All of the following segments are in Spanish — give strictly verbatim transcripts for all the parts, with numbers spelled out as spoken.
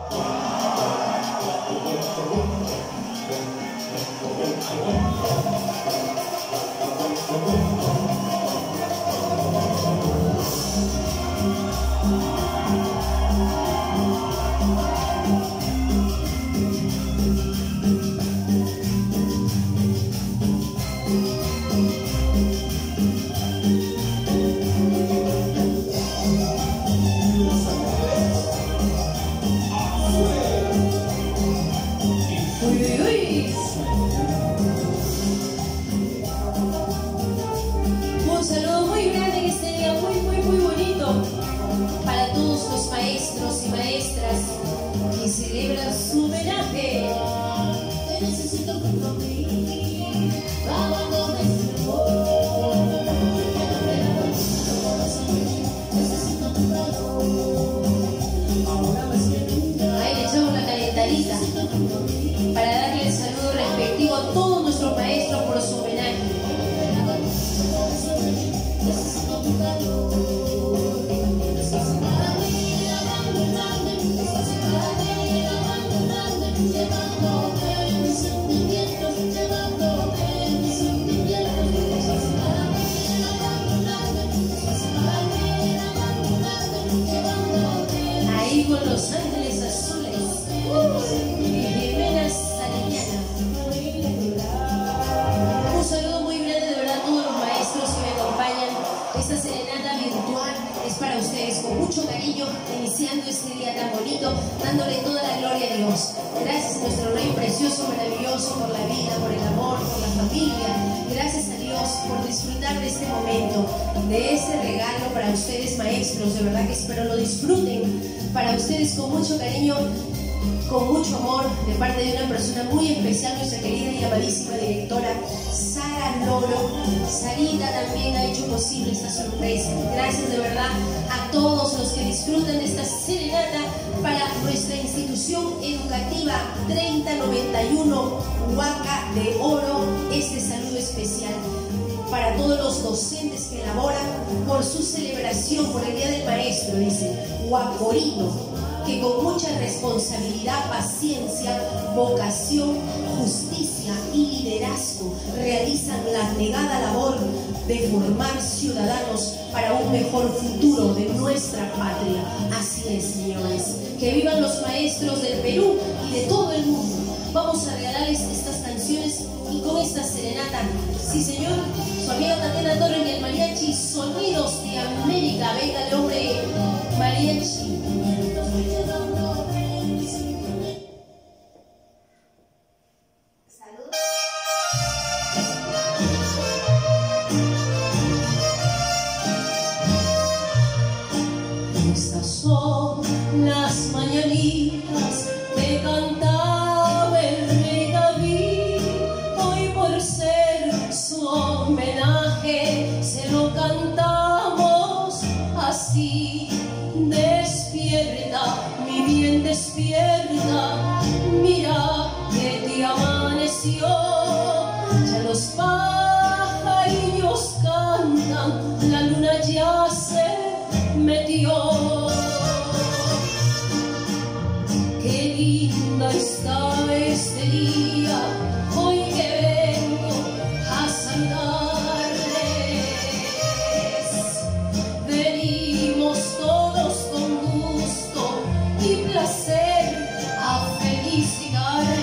Con mucho cariño, con mucho amor, de parte de una persona muy especial, nuestra querida y amadísima directora Sara Loro. Sarita también ha hecho posible esta sorpresa. Gracias de verdad a todos los que disfrutan de esta serenata para nuestra institución educativa treinta noventa y uno Huaca de Oro. Este saludo especial para todos los docentes que elaboran por su celebración, por el Día del Maestro, dice Huacorino, que con mucha responsabilidad, paciencia, vocación, justicia y liderazgo realizan la negada labor de formar ciudadanos para un mejor futuro de nuestra patria. Así es, señores. Que vivan los maestros del Perú y de todo el mundo. Vamos a regalarles estas canciones y con esta serenata. Sí, señor. Su amiga Tatiana Torres y el mariachi Sonidos de América. Venga el hombre mariachi. Las mañanitas que cantaba el rey David, hoy por ser su homenaje se lo cantamos así. Despierta, mi bien, despierta, mira que te amaneció, ya los pajarillos cantan, la luna ya se metió. Qué linda está este día, hoy que vengo a saludarles. Venimos todos con gusto y placer a felicitarles.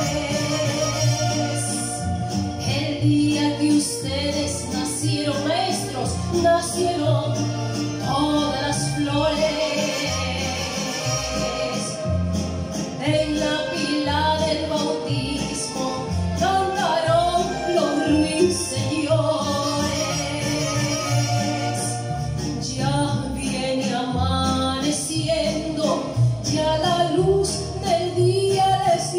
El día que ustedes nacieron, maestros, nacieron todas las flores. En la pila del bautismo cantaron los ruiseñores. Ya viene amaneciendo, ya la luz del día les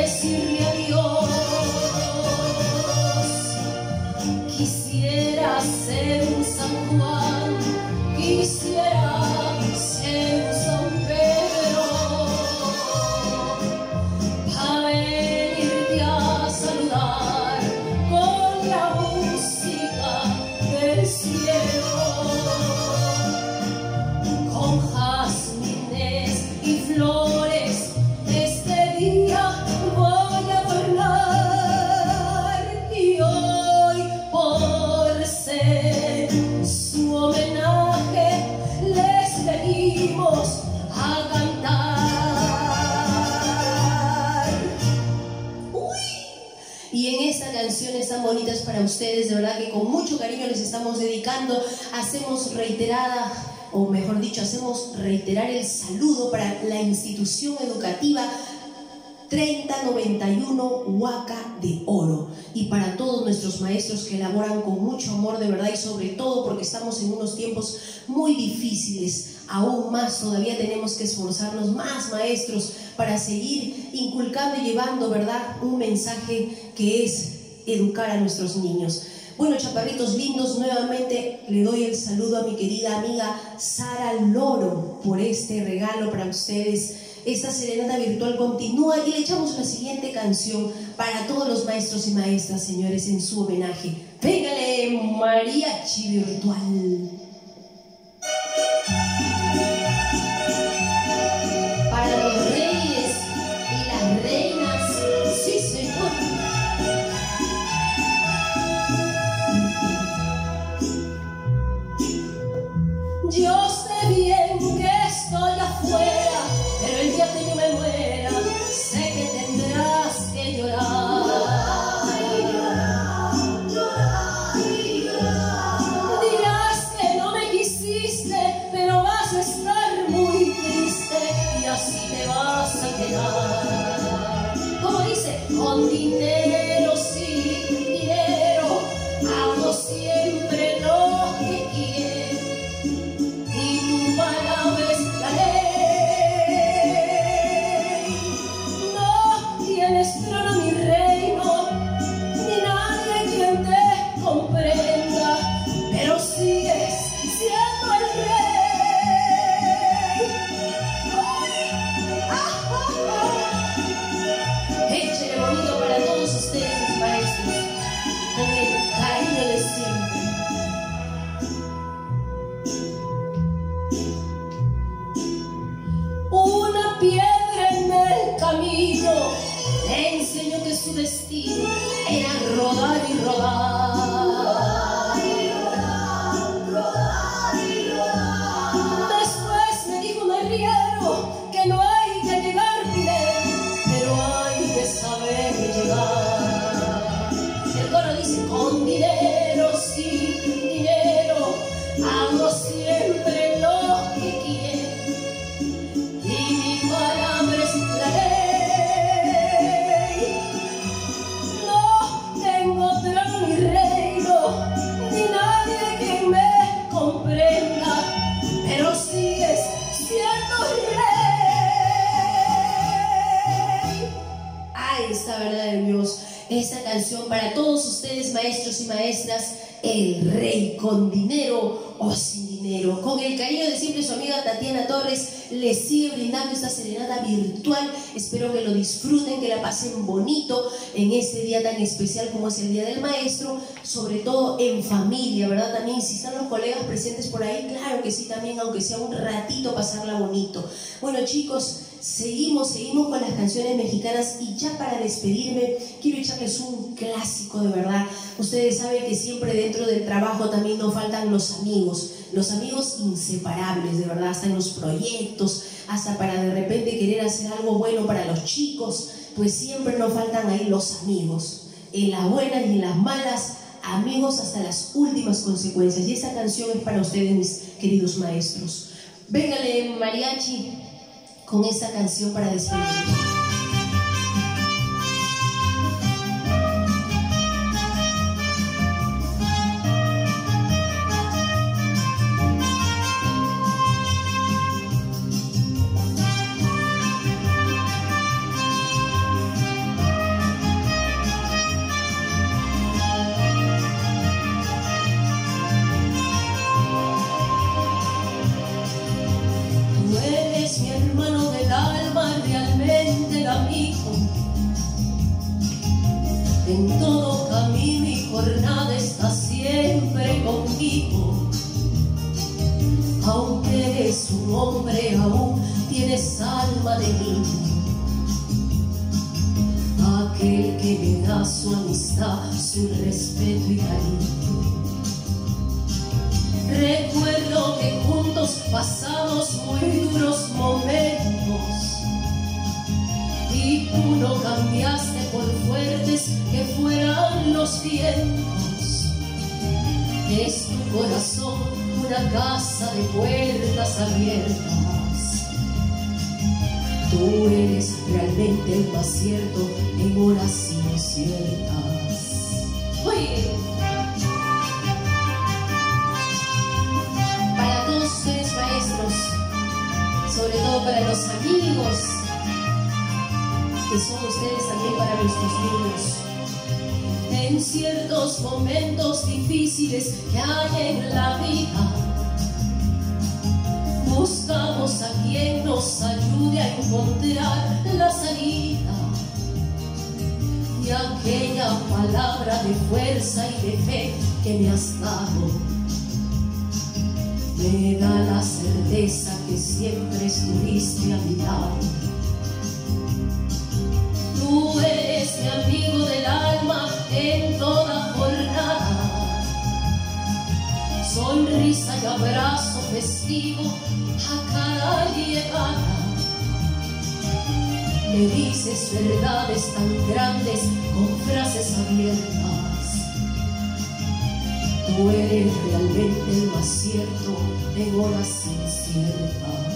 decirle adiós. Quisiera ser un San Juan, quisiera ser un San Pedro, para venirte a saludar con la música del cielo, con jazmines y flores. Este día voy a adornar, y hoy por ser su homenaje les venimos a cantar. Uy. Y en esta canciones tan bonitas para ustedes, de verdad que con mucho cariño les estamos dedicando. Hacemos reiterada, o mejor dicho, hacemos reiterar el saludo para la institución educativa treinta noventa y uno Huaca de Oro, y para todos nuestros maestros que elaboran con mucho amor, de verdad, y sobre todo porque estamos en unos tiempos muy difíciles. Aún más todavía tenemos que esforzarnos más, maestros, para seguir inculcando y llevando, verdad, un mensaje que es educar a nuestros niños. Bueno, chaparritos lindos, nuevamente le doy el saludo a mi querida amiga Sara Loro por este regalo para ustedes. Esta serenata virtual continúa y le echamos la siguiente canción para todos los maestros y maestras, señores, en su homenaje. Pégale, mariachi virtual. Para los reyes y las reinas, sí, señor. Yo sé bien que estoy afuera, pero el día que yo me muera, sé que tendrás que llorar. Dirás que no me quisiste, pero vas a estar muy triste y así te vas a quedar. Como dice, con dinero, sí, dinero, hago siempre lo que quiero. Le enseñó que su destino era rodar y rodar, y rodar, rodar y rodar. Después me dijo un arriero que no hay que llegar primero, pero hay que saber llegar. El coro dice, con dinero, sí, dinero, hago siempre lo que quiero, y mi palabra es la ley. Pero sigues siendo rey. Ahí está, verdad de Dios. Esta canción para todos ustedes, maestros y maestras, el rey con dinero o sin dinero. Con el cariño de siempre, su amiga Tatiana Torres les sigue brindando esta serenata virtual. Espero que lo disfruten, que la pasen bonito en este día tan especial como es el Día del Maestro, sobre todo en familia, ¿verdad? También si están los colegas presentes por ahí, claro que sí, también, aunque sea un ratito, pasarla bonito. Bueno, chicos, seguimos, seguimos con las canciones mexicanas, y ya para despedirme quiero echarles un clásico, de verdad. Ustedes saben que siempre dentro del trabajo también nos faltan los amigos, los amigos inseparables, de verdad, hasta en los proyectos, hasta para de repente querer hacer algo bueno para los chicos, pues siempre nos faltan ahí los amigos, en las buenas y en las malas, amigos hasta las últimas consecuencias. Y esta canción es para ustedes, mis queridos maestros. Véngale, mariachi, con esta canción para despedirnos. En todo camino y jornada está siempre conmigo. Aunque eres un hombre, aún tienes alma de niño. Aquel que me da su amistad, su respeto y cariño. Recuerdo que juntos pasamos muy duros momentos y tú no cambiaste por fuertes que fueran los vientos. Es tu corazón una casa de puertas abiertas. Tú eres realmente el más cierto en horas inciertas. Oye, para todos ustedes maestros, sobre todo para los amigos que son ustedes también para nuestros niños. En ciertos momentos difíciles que hay en la vida, buscamos a quien nos ayude a encontrar la salida. Y aquella palabra de fuerza y de fe que me has dado me da la certeza que siempre estuviste a mi lado. Tú eres mi amigo del alma en toda jornada. Sonrisa y abrazo festivo a cada llegada. Me dices verdades tan grandes con frases abiertas. Tú eres realmente el más cierto en horas inciertas.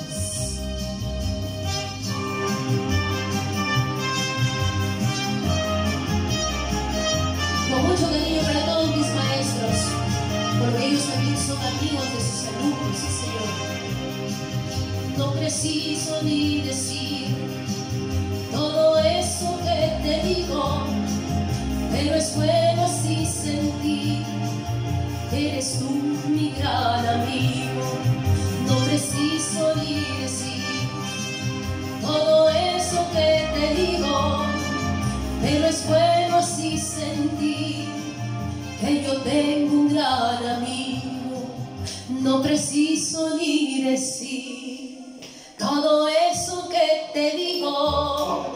Con mucho cariño para todos mis maestros, porque ellos también son amigos de sus alumnos, sí señor. No preciso ni decir todo eso que te digo, pero es bueno así sentir que eres tú mi gran amigo. No preciso ni decir todo eso que te digo, pero es bueno así sentir que yo tengo un gran amigo. No preciso ni decir todo eso que te digo.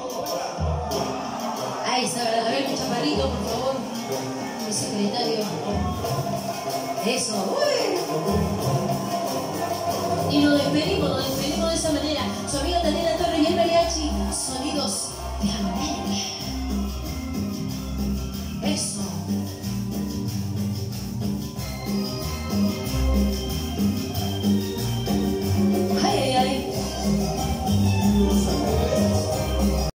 Ahí está, a ver, mi chaparrito, por favor, mi secretario. Eso, y nos despedimos, nos despedimos de esa manera. Su amiga Tatiana Torres y el mariachi, sonidos de América. Eso.